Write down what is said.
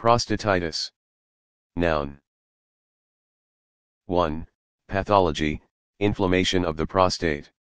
Prostatitis. Noun. 1. Pathology, inflammation of the prostate.